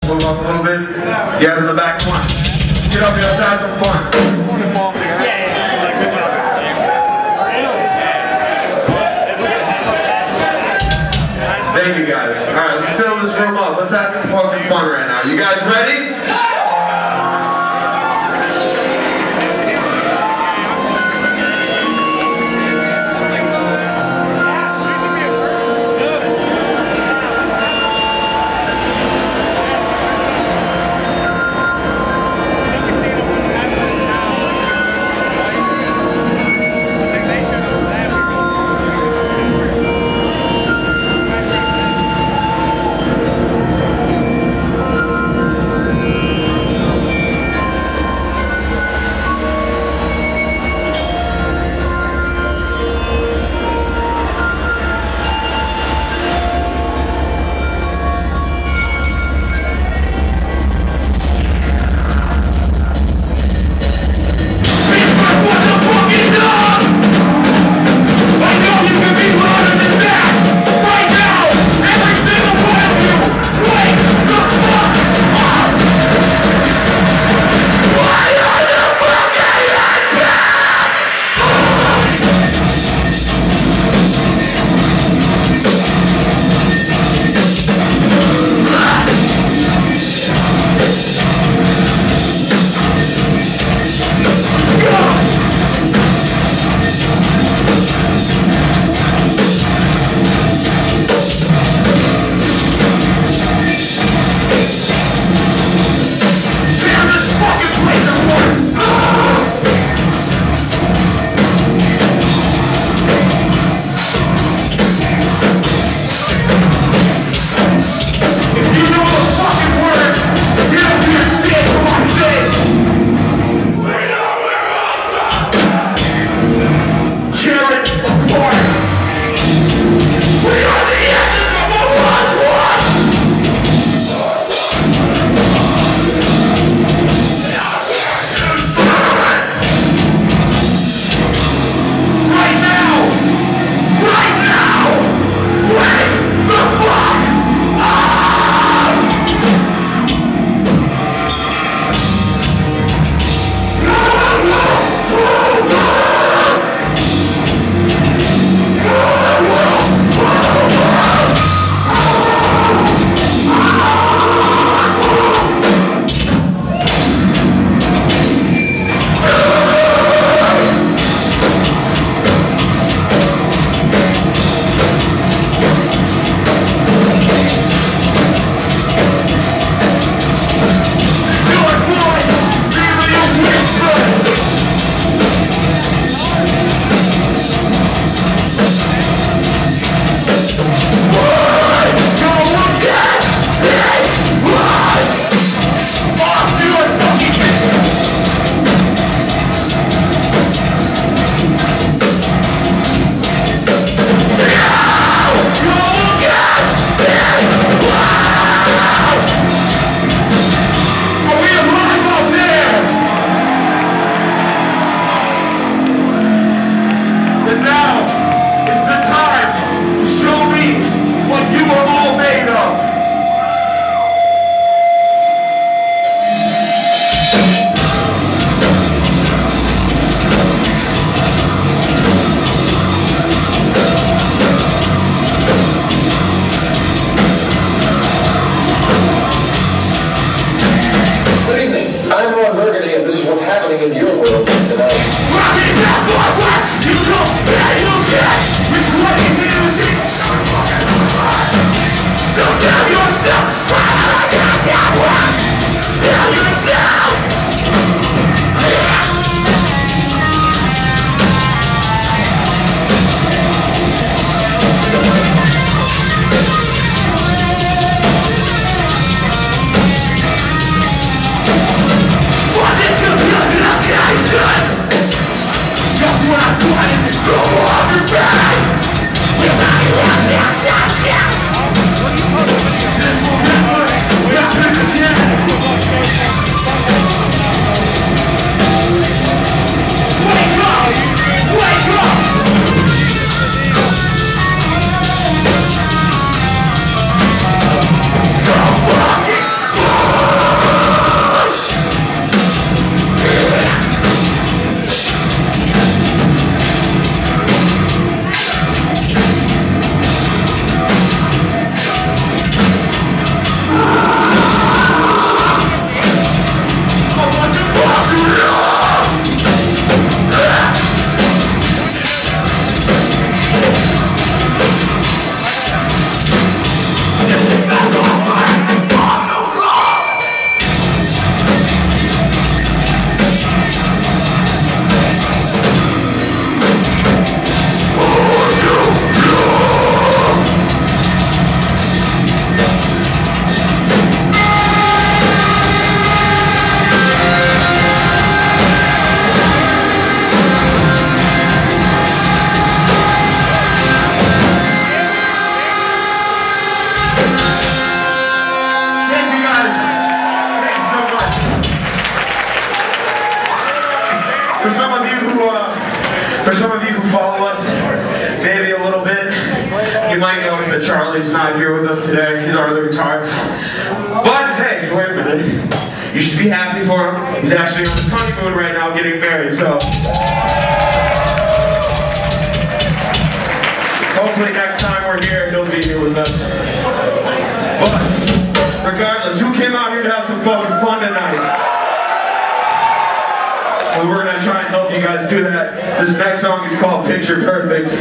Move up a little bit. You guys in the back, come on. Get up here, let's have some fun. Thank you guys. Alright, let's fill this room up. Let's have some fucking fun right now. You guys ready? that Charlie's not here with us today. He's our other guitarist. But hey, wait a minute. You should be happy for him. He's actually on his honeymoon right now getting married, so hopefully next time we're here, he'll be here with us. But regardless, who came out here to have some fucking fun tonight? Well, we're gonna try and help you guys do that. This next song is called Picture Perfect.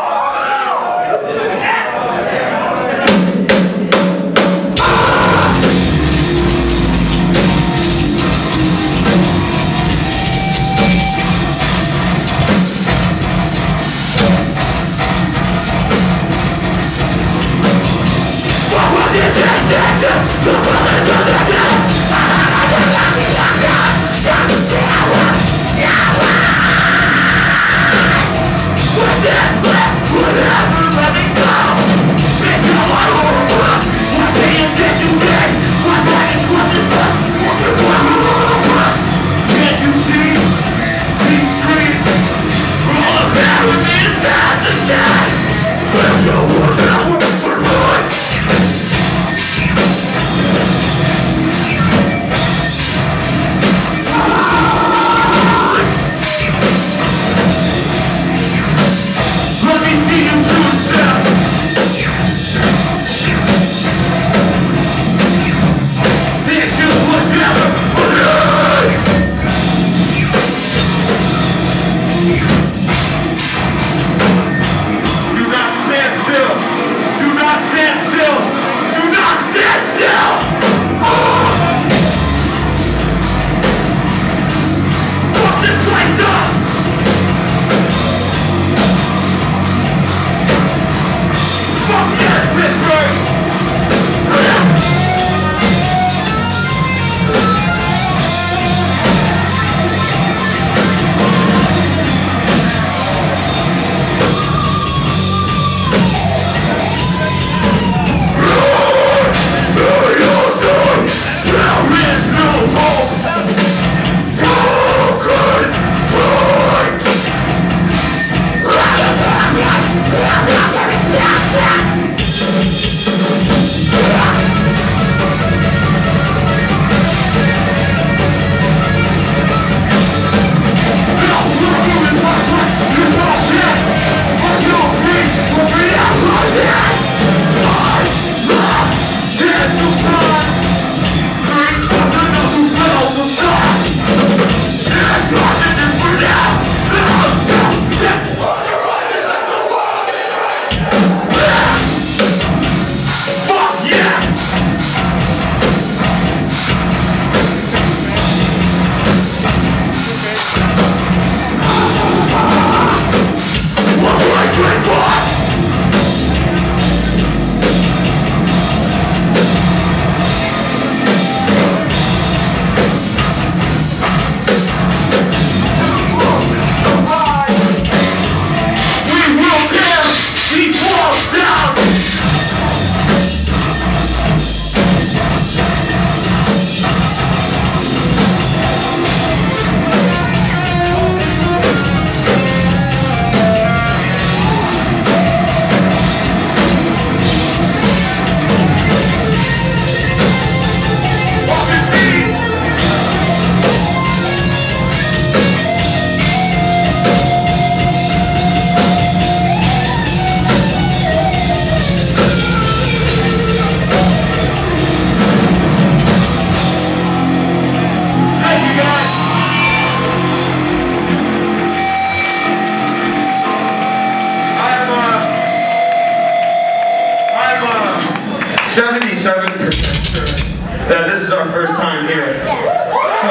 that this is our first time here. So,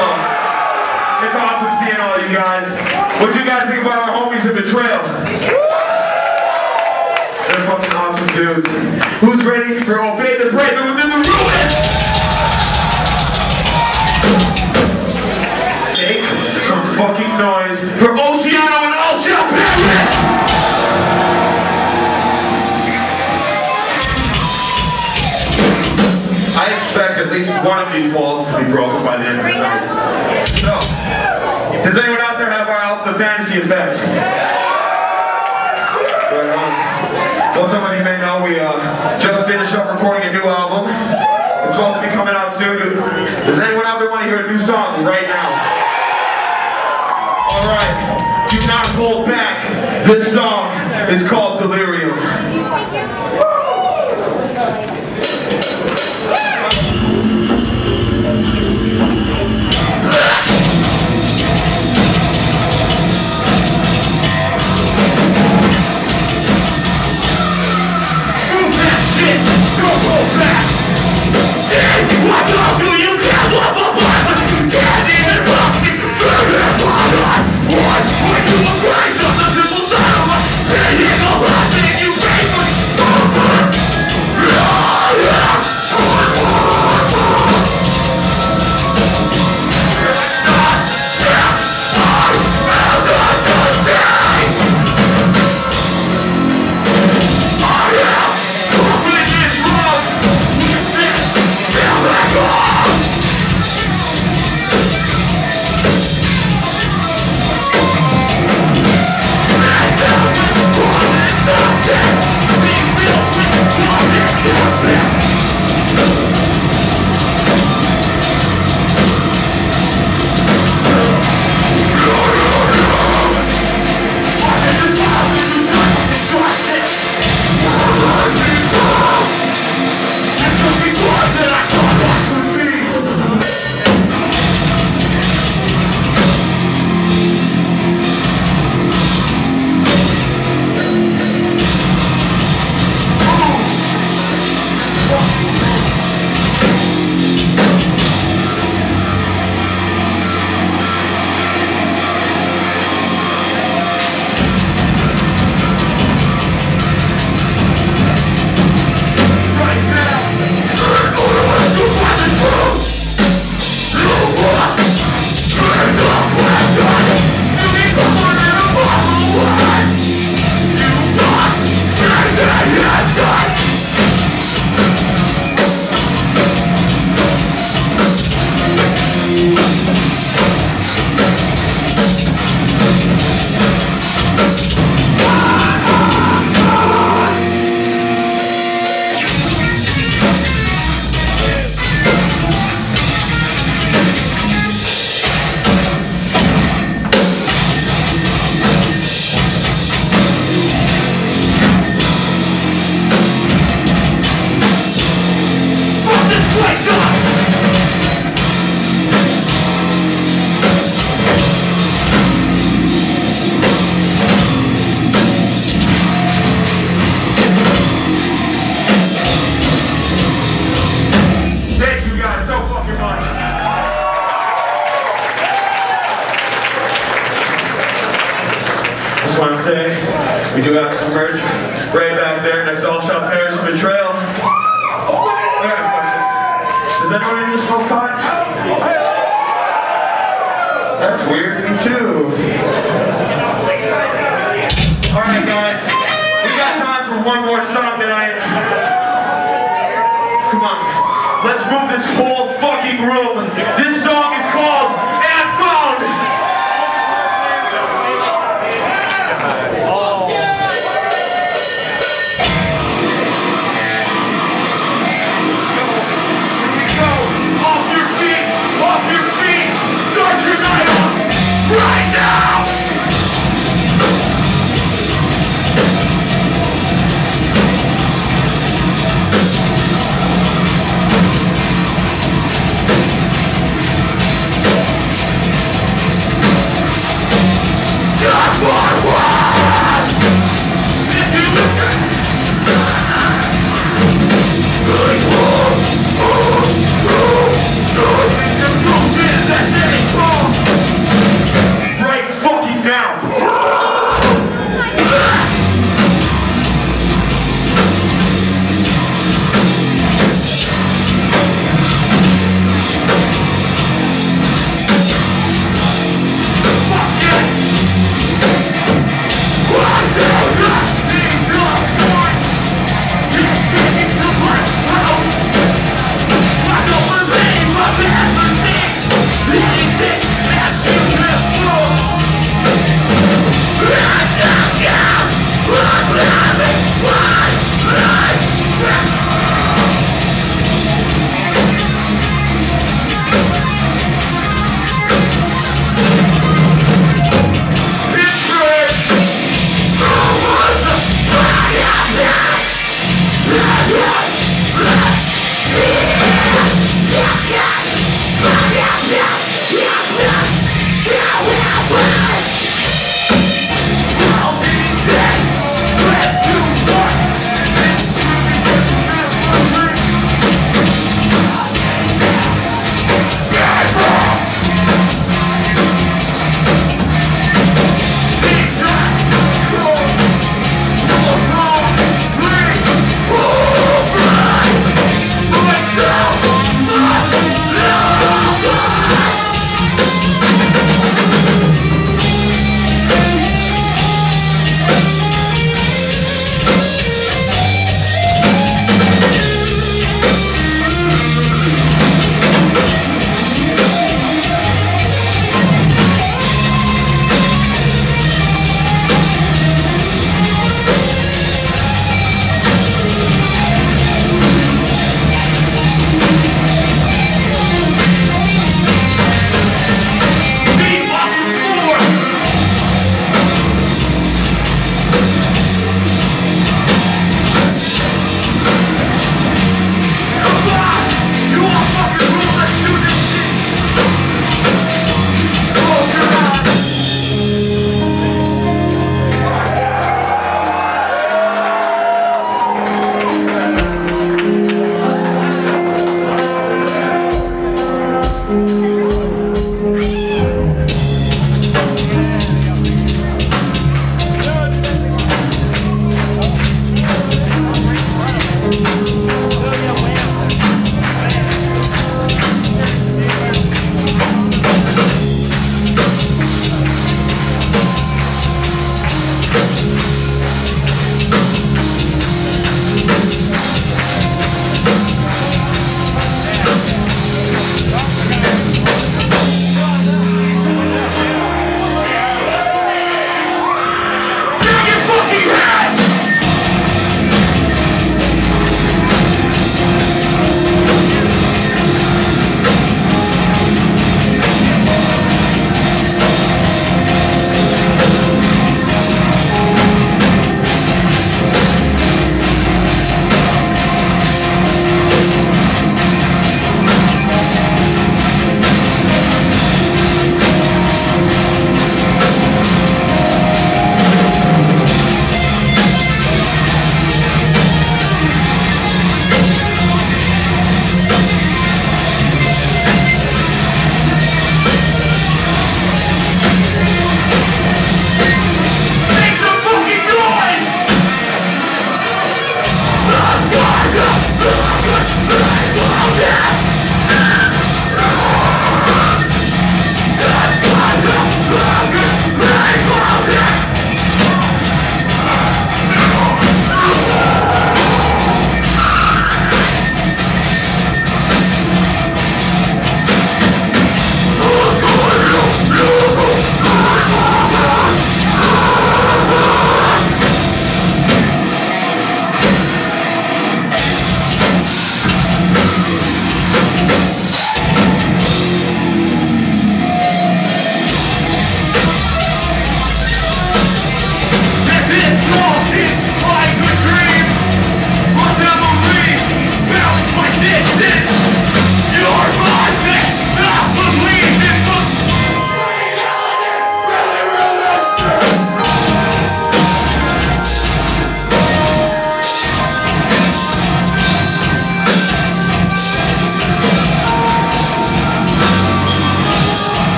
it's awesome seeing all you guys. What do you guys think about our homies in the trail? They're fucking awesome dudes. Who's ready for Obey the Brave within the ruins? Make some fucking noise for Oceano and Ultra Paris! I expect at least one of these walls to be broken by the end of the night. So, does anyone out there have the fantasy effect? Right on. Well, some of you may know we just finished up recording a new album. It's supposed to be coming out soon. Does anyone out there want to hear a new song right now? Alright, do not hold back. This song is called Delirium. We do have some merch right back there next to All Shop Terrace and Betrayal. I got a question. Does anyone need to smoke pot? That's weird, me too. Alright guys, we got time for one more song tonight. Come on, let's move this whole fucking room. This song is called And Found. Right now!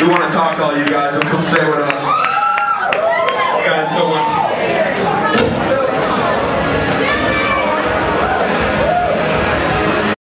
want to talk to all you guys, so come say what up.